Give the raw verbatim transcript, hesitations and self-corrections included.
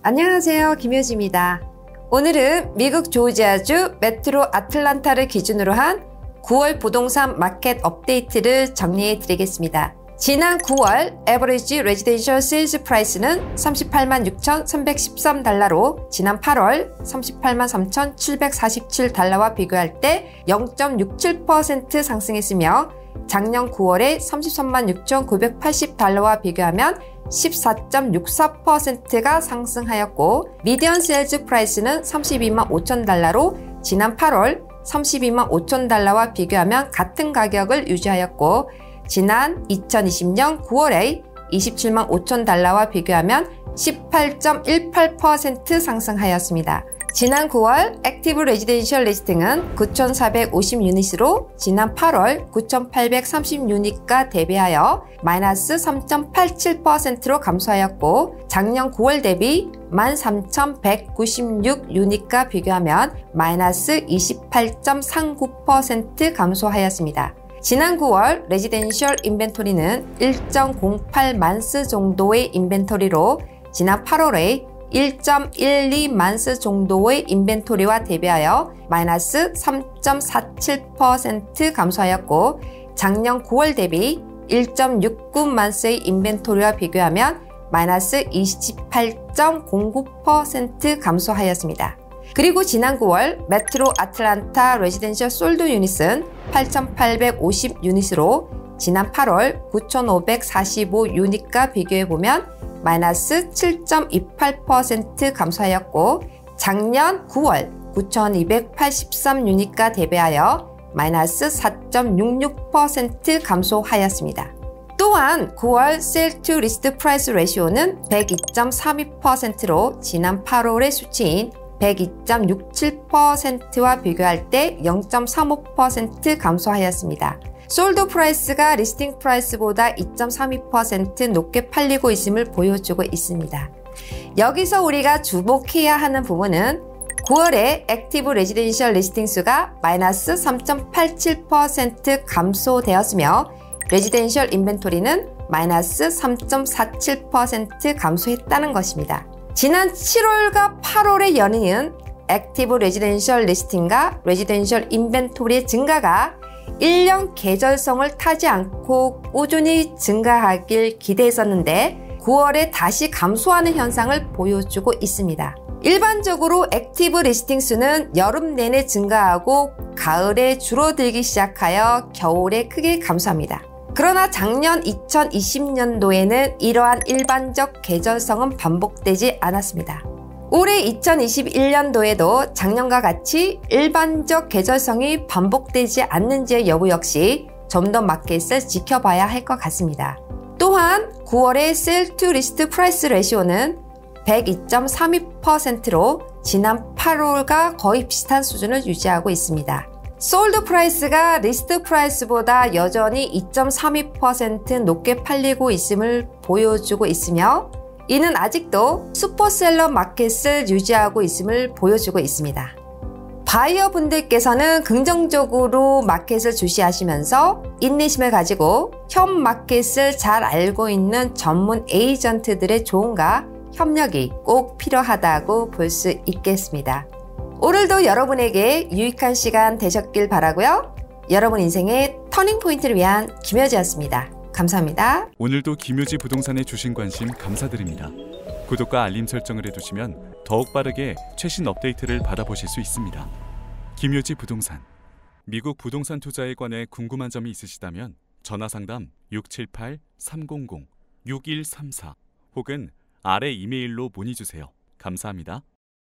안녕하세요, 김효지입니다. 오늘은 미국 조지아주 메트로 아틀란타를 기준으로 한 구월 부동산 마켓 업데이트를 정리해 드리겠습니다. 지난 구월 에버리지 레지던셜 세일즈 프라이스는 삼십팔만 육천삼백십삼 달러로 지난 팔월 삼십팔만 삼천칠백사십칠 달러와 비교할 때 영 점 육칠 퍼센트 상승했으며 작년 구월에 삼십삼만 육천구백팔십 달러와 비교하면 십사 점 육사 퍼센트가 상승하였고, 미디언 세일즈 프라이스는 삼십이만 오천 달러로 지난 팔월 삼십이만 오천 달러와 비교하면 같은 가격을 유지하였고, 지난 이천이십 년 구월에 이십칠만 오천 달러와 비교하면 십팔 점 일팔 퍼센트 상승하였습니다. 지난 구월 액티브 레지던셜 리스팅은 구천사백오십 유닛으로 지난 팔월 구천팔백삼십 유닛과 대비하여 마이너스 삼 점 팔칠 퍼센트로 감소하였고, 작년 구월 대비 만 삼천백구십육 유닛과 비교하면 마이너스 이십팔 점 삼구 퍼센트 감소하였습니다. 지난 구월 레지던셜 인벤토리는 일 점 공팔 만스 정도의 인벤토리로 지난 팔월에 일 점 일이 만스 정도의 인벤토리와 대비하여 마이너스 삼 점 사칠 퍼센트 감소하였고, 작년 구월 대비 일 점 육구 만스의 인벤토리와 비교하면 마이너스 이십팔 점 공구 퍼센트 감소하였습니다. 그리고 지난 구월 메트로 아틀란타 레지던셜 솔드 유닛은 팔천팔백오십 유닛으로 지난 팔월 구천오백사십오 유닛과 비교해보면 마이너스 칠 점 이팔 퍼센트 감소하였고, 작년 구월 구천이백팔십삼 유닛과 대비하여 마이너스 사 점 육육 퍼센트 감소하였습니다. 또한 구월 세일 투 리스트 프라이스 레시오는 백이 점 삼이 퍼센트로 지난 팔월의 수치인 백이 점 육칠 퍼센트와 비교할 때 영 점 삼오 퍼센트 감소하였습니다. 솔드 프라이스가 리스팅 프라이스보다 이 점 삼이 퍼센트 높게 팔리고 있음을 보여주고 있습니다. 여기서 우리가 주목해야 하는 부분은 구월에 액티브 레지던셜 리스팅 수가 마이너스 삼 점 팔칠 퍼센트 감소되었으며 레지던셜 인벤토리는 마이너스 삼 점 사칠 퍼센트 감소했다는 것입니다. 지난 칠월과 팔월의 연이은 액티브 레지던셜 리스팅과 레지던셜 인벤토리의 증가가 일 년 계절성을 타지 않고 꾸준히 증가하길 기대했었는데 구월에 다시 감소하는 현상을 보여주고 있습니다. 일반적으로 액티브 리스팅 수는 여름 내내 증가하고 가을에 줄어들기 시작하여 겨울에 크게 감소합니다. 그러나 작년 이천이십 년도에는 이러한 일반적 계절성은 반복되지 않았습니다. 올해 이천이십일 년도에도 작년과 같이 일반적 계절성이 반복되지 않는지의 여부 역시 좀 더 마켓을 지켜봐야 할 것 같습니다. 또한 구월의 세일 투 리스트 프라이스 레시오는 백이 점 삼이 퍼센트로 지난 팔월과 거의 비슷한 수준을 유지하고 있습니다. 솔드 프라이스가 리스트 프라이스보다 여전히 이 점 삼이 퍼센트 높게 팔리고 있음을 보여주고 있으며, 이는 아직도 슈퍼셀러 마켓을 유지하고 있음을 보여주고 있습니다. 바이어 분들께서는 긍정적으로 마켓을 주시하시면서 인내심을 가지고 현 마켓을 잘 알고 있는 전문 에이전트들의 조언과 협력이 꼭 필요하다고 볼 수 있겠습니다. 오늘도 여러분에게 유익한 시간 되셨길 바라고요. 여러분 인생의 터닝포인트를 위한 김효지였습니다. 감사합니다. 오늘도 김효지 부동산에 주신 관심 감사드립니다. 구독과 알림 설정을 해두시면 더욱 빠르게 최신 업데이트를 받아보실 수 있습니다. 김효지 부동산. 미국 부동산 투자에 관해 궁금한 점이 있으시다면 전화상담 육칠팔 삼공공 육일삼사 혹은 아래 이메일로 문의주세요. 감사합니다.